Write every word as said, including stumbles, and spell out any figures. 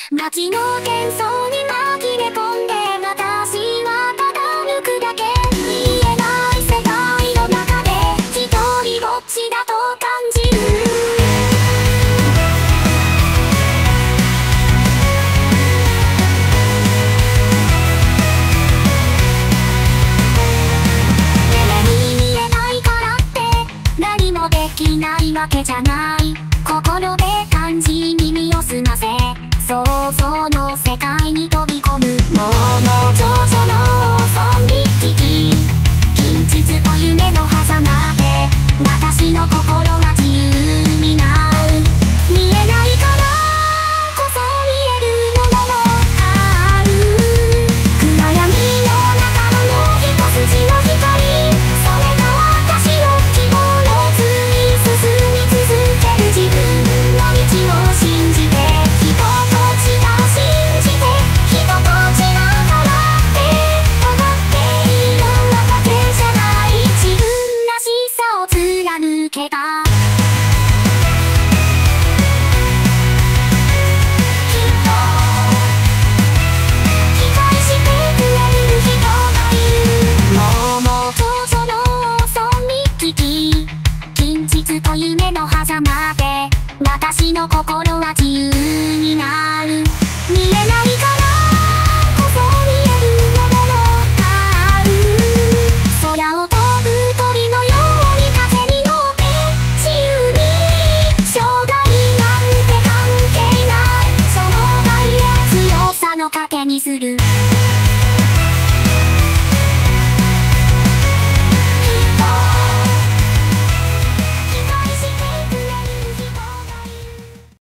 街の喧騒に紛れ込んで私はただ抜くだけ。見えない世界の中で一人ぼっちだと感じる。目に見えないからって何もできないわけじゃない。心で感じ耳を澄ませ想像の世界に飛び込む。もうもう上々の損利危機近日と夢の狭間で私の心は自由になる。見えないからこそ見えるものもある。暗闇の中の一筋の光、それが私の希望の追い進み続ける自分の道を信じて。抜けた近日と夢の狭間で私の心は自由になる。